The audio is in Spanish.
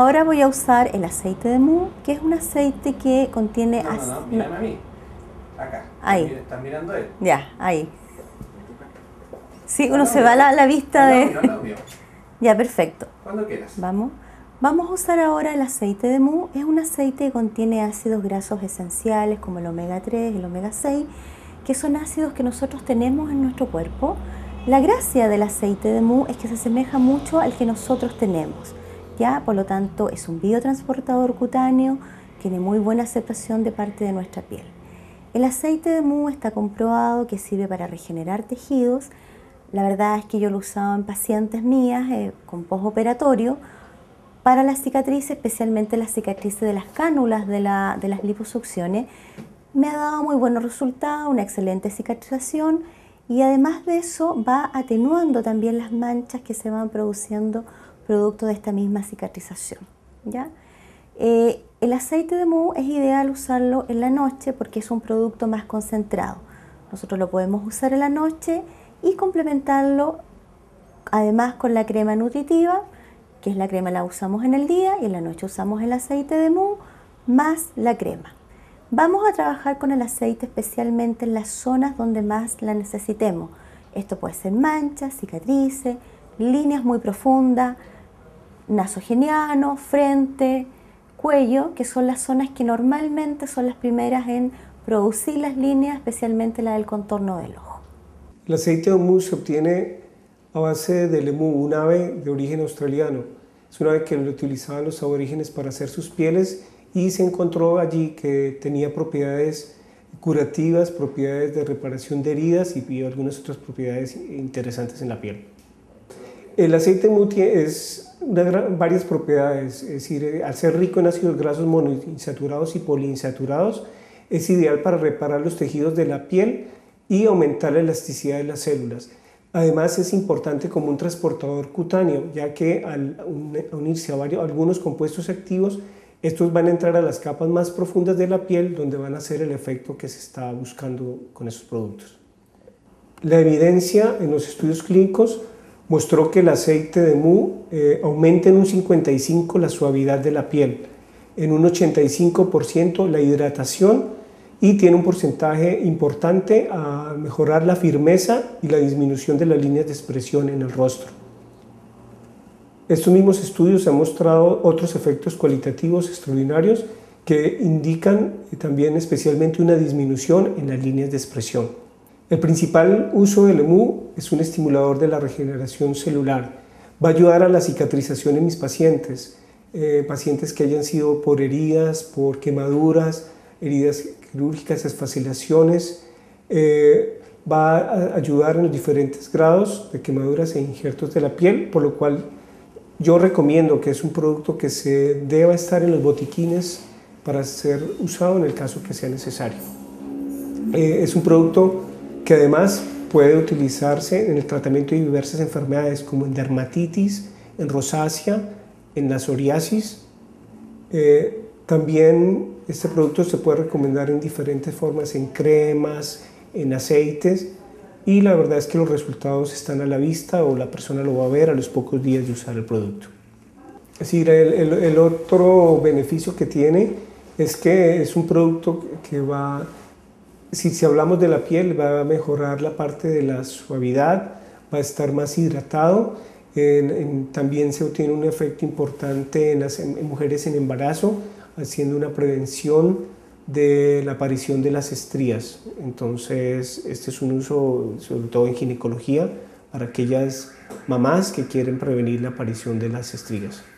Ahora voy a usar el aceite de mu, que es un aceite que contiene... No, mírame a mí. Acá. Ahí. ¿Estás mirando él? Ya, ahí. Sí, uno se va a la vista de... Al lado mío. Ya, perfecto. Cuando quieras. Vamos a usar ahora el aceite de mu. Es un aceite que contiene ácidos grasos esenciales como el omega 3 y el omega 6, que son ácidos que nosotros tenemos en nuestro cuerpo. La gracia del aceite de mu es que se asemeja mucho al que nosotros tenemos, ¿ya? Por lo tanto, es un biotransportador cutáneo, tiene muy buena aceptación de parte de nuestra piel. El aceite de mu está comprobado que sirve para regenerar tejidos. La verdad es que yo lo he usado en pacientes mías con postoperatorio para las cicatrices, especialmente las cicatrices de las cánulas de las liposucciones. Me ha dado muy buenos resultados, una excelente cicatrización y además de eso va atenuando también las manchas que se van produciendo producto de esta misma cicatrización, ¿ya? El aceite de mu es ideal usarlo en la noche porque es un producto más concentrado. Nosotros lo podemos usar en la noche y complementarlo además con la crema nutritiva, que es la crema la usamos en el día y en la noche usamos el aceite de mu más la crema. Vamos a trabajar con el aceite especialmente en las zonas donde más la necesitemos. Esto puede ser manchas, cicatrices, líneas muy profundas, nasogeniano, frente, cuello, que son las zonas que normalmente son las primeras en producir las líneas, especialmente la del contorno del ojo. El aceite de mu se obtiene a base del emú, un ave de origen australiano. Es un ave que lo utilizaban los aborígenes para hacer sus pieles y se encontró allí que tenía propiedades curativas, propiedades de reparación de heridas y algunas otras propiedades interesantes en la piel. El aceite de mu es varias propiedades, es decir, al ser rico en ácidos grasos monoinsaturados y poliinsaturados, es ideal para reparar los tejidos de la piel y aumentar la elasticidad de las células. Además es importante como un transportador cutáneo, ya que al unirse a algunos compuestos activos, estos van a entrar a las capas más profundas de la piel, donde van a hacer el efecto que se está buscando con esos productos. La evidencia en los estudios clínicos mostró que el aceite de mu aumenta en un 55% la suavidad de la piel, en un 85% la hidratación y tiene un porcentaje importante a mejorar la firmeza y la disminución de las líneas de expresión en el rostro. Estos mismos estudios han mostrado otros efectos cualitativos extraordinarios que indican también especialmente una disminución en las líneas de expresión. El principal uso del emú es un estimulador de la regeneración celular. Va a ayudar a la cicatrización en mis pacientes, pacientes que hayan sido por heridas, por quemaduras, heridas quirúrgicas, esfacelaciones. Va a ayudar en los diferentes grados de quemaduras e injertos de la piel, por lo cual yo recomiendo que es un producto que se deba estar en los botiquines para ser usado en el caso que sea necesario. Es un producto que además puede utilizarse en el tratamiento de diversas enfermedades como en dermatitis, en rosácea, en la psoriasis. También este producto se puede recomendar en diferentes formas, en cremas, en aceites, y la verdad es que los resultados están a la vista o la persona lo va a ver a los pocos días de usar el producto. Es decir, el otro beneficio que tiene es que es un producto que va, si hablamos de la piel, va a mejorar la parte de la suavidad, va a estar más hidratado. También se obtiene un efecto importante en mujeres en embarazo, haciendo una prevención de la aparición de las estrías. Entonces, este es un uso sobre todo en ginecología para aquellas mamás que quieren prevenir la aparición de las estrías.